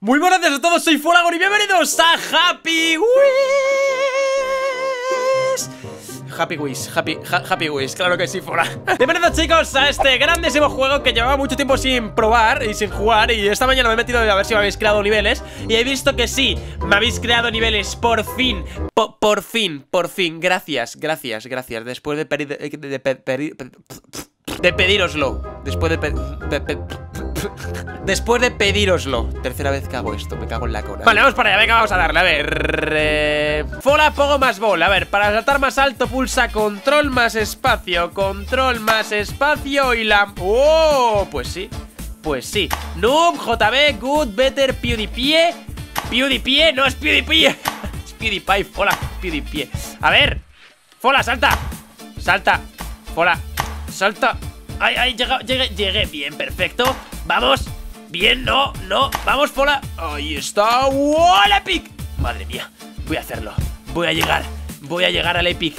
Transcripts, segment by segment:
Muy buenas tardes a todos, soy Folagor y bienvenidos a Happy Wheels. Happy Wheels, claro que sí, Fola. Bienvenidos chicos a este grandísimo juego que llevaba mucho tiempo sin probar y sin jugar. Y esta mañana me he metido a ver si me habéis creado niveles y he visto que sí, me habéis creado niveles, por fin. Por fin, gracias. Después de pedíroslo. Después de pedíroslo. Tercera vez que hago esto, me cago en la cona. Vale, vamos para allá, venga, vamos a darle, a ver. Fola, pogo más bola. A ver, para saltar más alto pulsa control más espacio y la... ¡Oh! Pues sí. Noob, JB, Good, Better, PewDiePie. No es PewDiePie. Es PewDiePie, Fola, PewDiePie. A ver, Fola, salta. Fola, salta. Ay, llegué, bien, perfecto. Vamos, bien, no, vamos, Fola. Ahí está, ¡wow! ¡Epic! Madre mía, voy a hacerlo. Voy a llegar al Epic.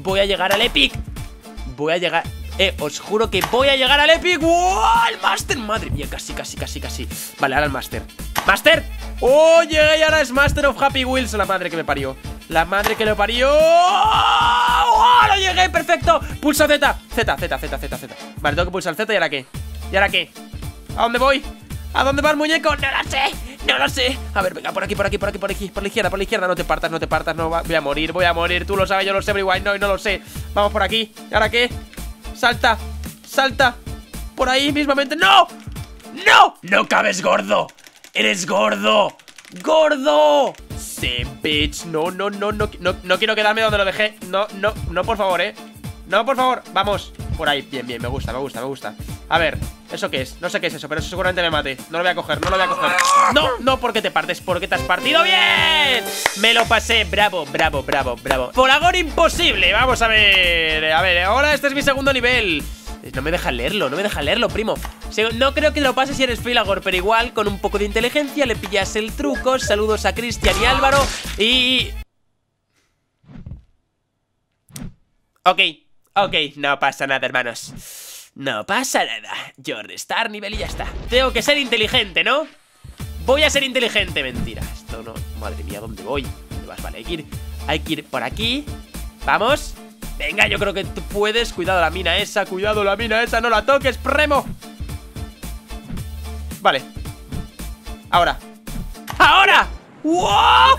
Os juro que voy a llegar al Epic. ¡Wow! ¡El Master! Madre mía, casi. Vale, ahora el Master. ¡Master! ¡Oh! Llegué y ahora es Master of Happy Wheels. La madre que me parió. La madre que lo parió. ¡Oh! ¡Lo llegué! ¡Perfecto! Pulsa Z. Vale, tengo que pulsar Z. ¿Y ahora qué? ¿A dónde voy? ¿A dónde va el muñeco? No lo sé. A ver, venga, por aquí. Por la izquierda. No te partas. No, voy a morir. Tú lo sabes, yo lo sé, pero igual no lo sé. Vamos por aquí. ¿Y ahora qué? Salta. Por ahí mismamente. ¡No! No cabes, gordo. Eres gordo. Sí, bitch. No quiero quedarme donde lo dejé. No, por favor, No, por favor, vamos. Por ahí, bien, me gusta. A ver, ¿eso qué es? No sé qué es eso, pero eso seguramente me mate. No lo voy a coger. No, porque te partes, porque te has partido. ¡Bien! Me lo pasé, bravo. Folagor imposible, vamos a ver. Ahora este es mi segundo nivel. No me deja leerlo, primo. No creo que lo pases si eres Folagor, pero igual, con un poco de inteligencia le pillas el truco. Saludos a Cristian y Álvaro. Y... Ok, no pasa nada, hermanos. No pasa nada. Yo restar nivel y ya está. Tengo que ser inteligente, ¿no? Voy a ser inteligente. Mentira, esto no. Madre mía, ¿dónde voy? ¿Dónde vas? Vale, hay que ir por aquí. Vamos. Venga, yo creo que tú puedes. Cuidado la mina esa, no la toques, Premo. Vale. Ahora. ¡Wow!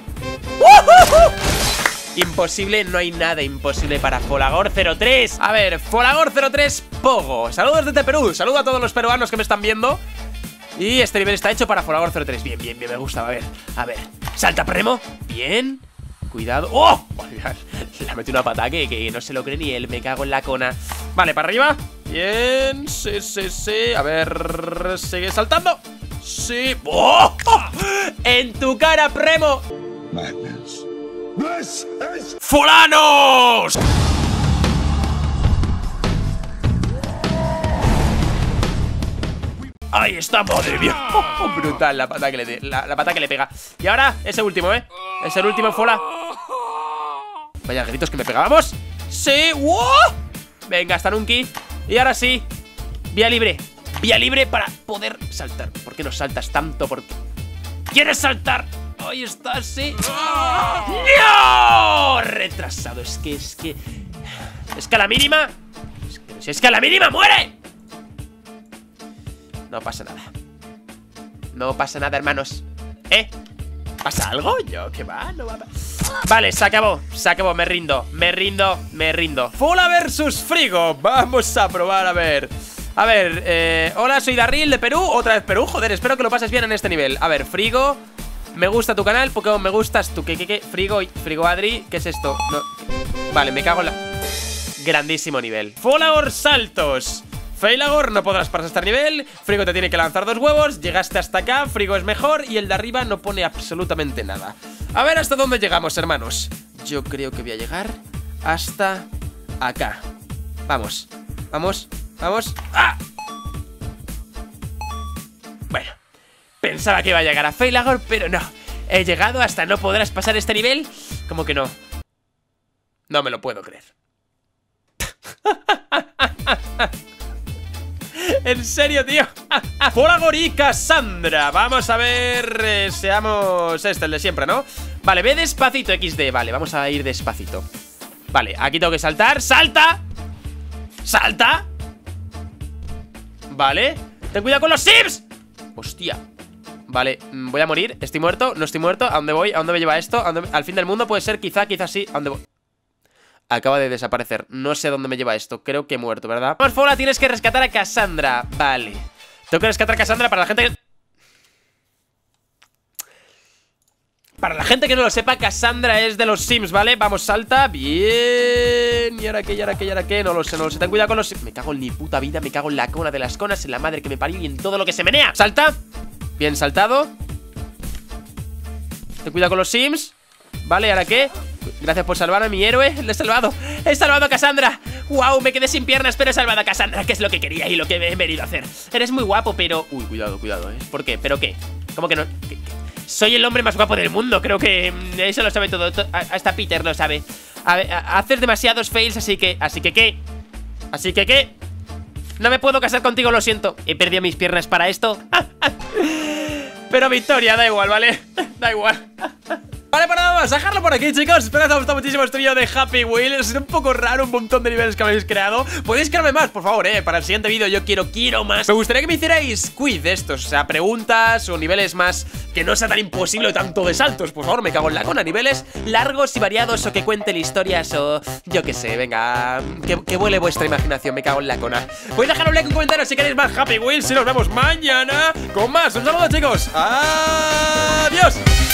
Imposible, no hay nada imposible para Folagor 03. A ver, Folagor 03 Pogo. Saludos desde Perú, saludo a todos los peruanos que me están viendo. Y este nivel está hecho para Folagor 03. Bien, me gusta, a ver. Salta, Premo. Bien. Cuidado. ¡Oh! Le ha metido una patada que no se lo cree ni él. Me cago en la cona. Vale, para arriba. Bien, sí. A ver, sigue saltando. Sí. ¡Oh! En tu cara, Premo. Madness. ¡Fulanos! Ahí está, madre mía. Brutal la pata que le pega. Y ahora, ese último, Es el último, Fola. Vaya gritos que me pegábamos. Sí, ¡wow! Venga, hasta Nunki. Y ahora sí, vía libre para poder saltar. ¿Por qué no saltas tanto? ¿Por qué quieres saltar? Ahí está, sí. ¡No! Retrasado, es que a la mínima. Es que a la mínima muere. No pasa nada, hermanos. ¿Pasa algo? Yo, ¿qué va? No va a... Vale, se acabó, me rindo. Fola versus Frigo. Vamos a probar, a ver. Hola, soy Darryl de Perú. Otra vez Perú, joder, espero que lo pases bien en este nivel. A ver, Frigo, me gusta tu canal, Pokémon me gustas tú. ¿Qué? Frigo Adri, ¿qué es esto? No. Vale, me cago en la... Grandísimo nivel. Folagor saltos. Folagor, no podrás pasar este nivel. Frigo te tiene que lanzar 2 huevos. Llegaste hasta acá, Frigo es mejor. Y el de arriba no pone absolutamente nada. A ver hasta dónde llegamos, hermanos. Yo creo que voy a llegar hasta acá. Vamos. ¡Ah! Bueno, pensaba que iba a llegar a Folagor, pero no. He llegado hasta no podrás pasar este nivel. ¿Cómo que no? No me lo puedo creer. En serio, tío. Folagor y Cassandra. Vamos a ver, seamos el de siempre, ¿no? Vale, ve despacito, XD. Vale, vamos a ir despacito. Vale, aquí tengo que saltar. ¡Salta! ¡Salta! Vale. Ten cuidado con los sims. Hostia. Vale, voy a morir. ¿Estoy muerto? ¿No estoy muerto? ¿A dónde voy? ¿A dónde me lleva esto? ¿Al fin del mundo? Puede ser, quizá sí. ¿A dónde voy? Acaba de desaparecer. No sé a dónde me lleva esto. Creo que he muerto, ¿verdad? Vamos, Fola, tienes que rescatar a Cassandra. Vale. Tengo que rescatar a Cassandra para la gente que... Para la gente que no lo sepa, Cassandra es de los Sims, ¿vale? Vamos, salta. Bien. ¿Y ahora qué? ¿Y ahora qué? ¿Y ahora qué? No lo sé, no lo sé. Ten cuidado con los... Me cago en mi puta vida. Me cago en la cona de las conas, en la madre que me parió y en todo lo que se menea. Salta. Bien saltado. Ten cuidado con los Sims. Vale, ¿y ahora qué? Gracias por salvar a mi héroe. Le he salvado. He salvado a Cassandra. Wow, me quedé sin piernas, pero he salvado a Cassandra, que es lo que quería y lo que he venido a hacer. Eres muy guapo, pero... Uy, cuidado, cuidado, ¿eh? ¿Por qué? ¿Pero qué? ¿Cómo que no? ¿Qué? Soy el hombre más guapo del mundo. Creo que eso lo sabe todo. Hasta Peter lo sabe. A ver, haces demasiados fails, así que ¿qué? Así que ¿qué? No me puedo casar contigo, lo siento. He perdido mis piernas para esto. Pero victoria, da igual, ¿vale? Da igual. Vale, pues nada más, dejarlo por aquí, chicos. Espero que os haya gustado muchísimo este vídeo de Happy Wheels. Es un poco raro, un montón de niveles que habéis creado. Podéis crearme más, por favor, para el siguiente vídeo yo quiero más. Me gustaría que me hicierais quiz de estos, o sea, preguntas o niveles más que no sea tan imposible tanto de saltos. Por favor, me cago en la cona. Niveles largos y variados o que cuenten historias o... yo qué sé, venga, que vuele vuestra imaginación, me cago en la cona. Podéis dejar un like, un comentario si queréis más Happy Wheels y nos vemos mañana con más. Un saludo, chicos. Adiós.